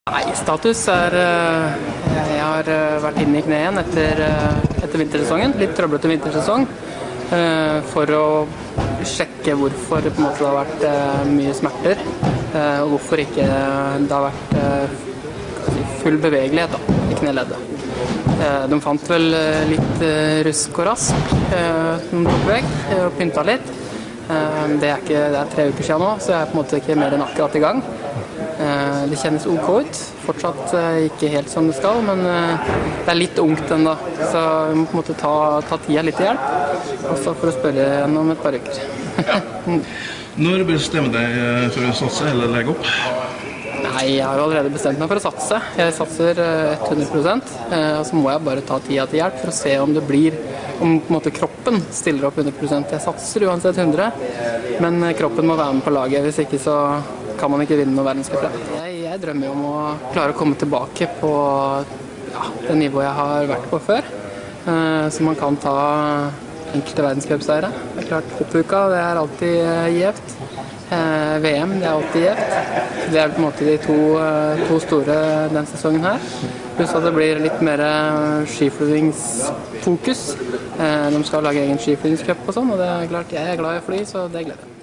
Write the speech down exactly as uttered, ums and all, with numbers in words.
Nei, status er Jeg har vært inne i kne igjen etter, etter vintersesongen, litt trøblete vintersesong, for å sjekke hvorfor på en måte det har vært mye smerter, og hvorfor ikke det har vært full bevegelighet da, i kneleddet. De fant vel litt rusk og rask, de tok vekk og pynta litt. Det er, ikke, det er tre uker siden nå, så jeg er på en måte ikke mer enn akkurat i gang. Det kjennes ok ut, fortsatt ikke helt som det skal, men det er litt ungt enda, så vi må på en måte ta, ta tida litt i hjelp, og så for å spørre igjen om et par uker. Når bestemmer du deg for å satse eller legge opp? Nei, jeg har jo allerede bestemt meg for å satse. Jeg satser hundre prosent, og så må jeg bare ta tida til hjelp for å se om det blir, om på en måte kroppen stiller opp hundre prosent. Jeg satser uansett hundre, men kroppen må være med på laget, hvis ikke så kan man ikke vinne noe verdenscup. Jeg, jeg drømmer jo om å klare å komme tilbake på ja, det nivået jeg har vært på før, så man kan ta enkelte verdenscupseiere. Det er klart, hoppuka, det er alltid gjevt. V M, det er alltid gjevt. Det er på en måte de to, to store denne sesongen her. Pluss at det blir litt mer skiflyvingsfokus. De skal lage egen skiflyvingscup og sånn, og det er klart, jeg er glad i å fly, så det gleder jeg.